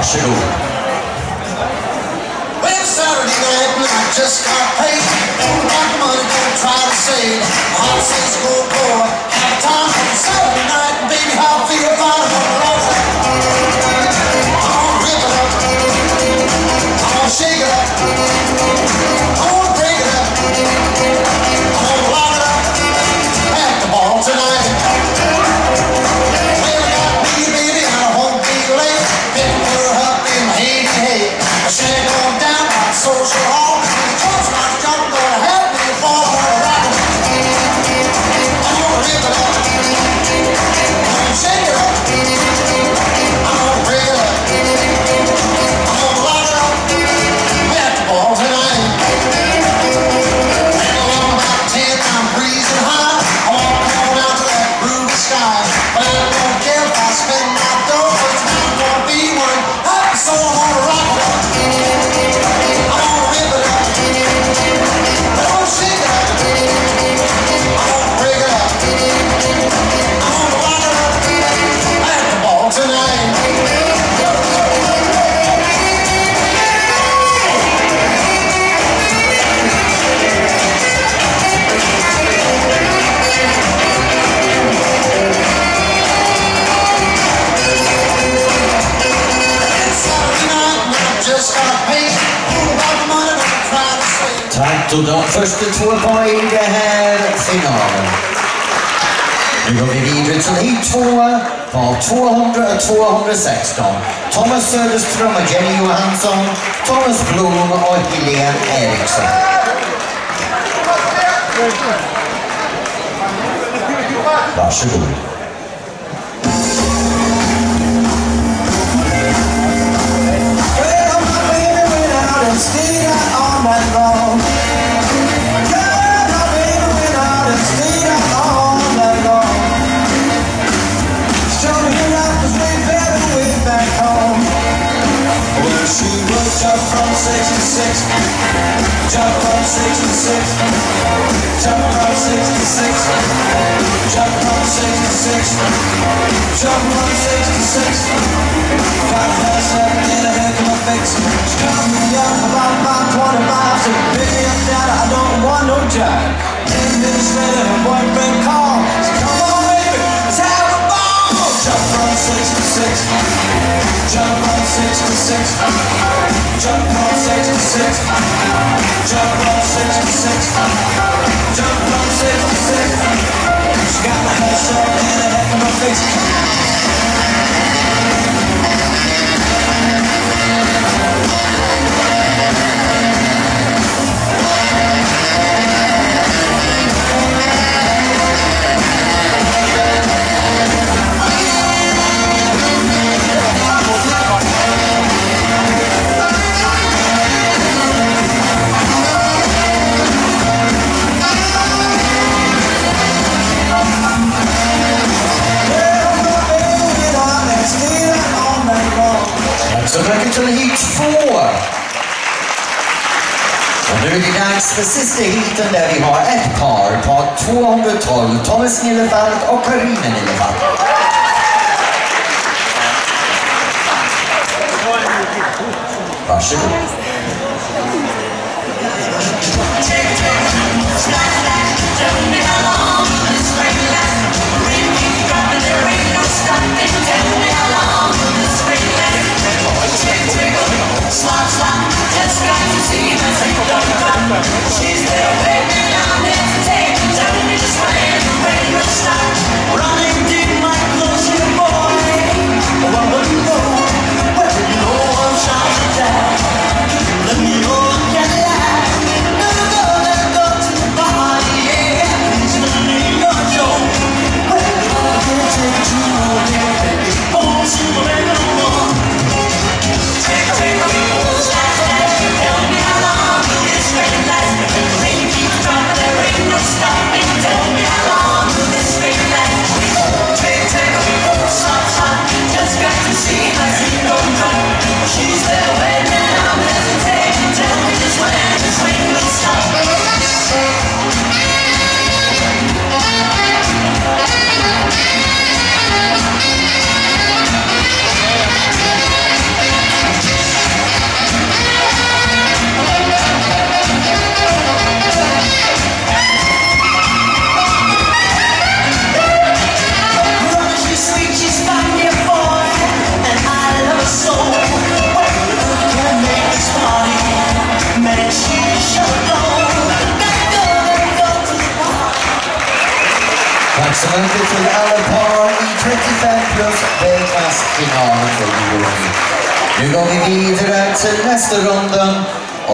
Varsågod. Well, Saturday night when I just got paid, don't got money, don't try to save. My heart says go poor. Have time for Saturday night, baby, how I feel about it. I'm gonna rip it up. I'm gonna shake it up. I'm gonna break it up. I'm gonna lock it up at the ball tonight. Well, I got me, baby, and I won't be late. Picking her up in my head. I shake on down by the social hall. Cause my junk gonna have me fall on a rock. I'm gonna rip it up. I'm gonna shake it up. I'm gonna break it up. I'm gonna lock it up at the ball tonight. And along about 10, I'm breezing high. I walk on out to that groovy sky. But I don't care if I spend my dough. It's not gonna be one happy soul. I'm gonna rock it up. I'm gonna rip it up. I'm gonna shake it up. I'm gonna break it up. I'm gonna lock it up at the ball tonight. Tack, och de första 2 poäng det här finalen. Nu går vi vidare till hit 2 på 200 och 216. Thomas Söderström och Jenny Johansson, Thomas Blom och Helene Eriksson. Varsågod. Jump from 66, jump from 66, jump from 66, jump from 66, jump from 66. Got herself in a heck of a fix. She got me up about 25, said, baby, I'm down, I don't want no job. 10 minutes later, her boyfriend called. Said, come on, baby, let's have a ball. Jump from 66, jump from 66. Jump from 66, jump from 66, jump from 66. She got herself in a heck of a fix. Så väcker till hit 2. Och nu är det dags för sista hiten där vi har ett par på 212. Thomas Nillefelt och Karina Nillefelt. Varsågod. She's there waiting on hesitating. Tell me just when the rain will stop. Running deep, my close boy. Oh, I wouldn't know where no one shot you down. Let me know you can lie. Never go to the body, yeah. Please let me know your well, I can't take you away, baby. Won't you let no more? Take me close like that. Tell me how long will this rain last? The rain keeps dropping, there ain't no stopping. Tell me how long will this rain last? Take me close, stop. Just got to see my dream go drop. She's there waiting, I'm hesitating. Tell me just when this rain will stop. Tack så mycket till alla par i 35 plus B-klassfinalen för juni. Nu går vi vidare till nästa runda.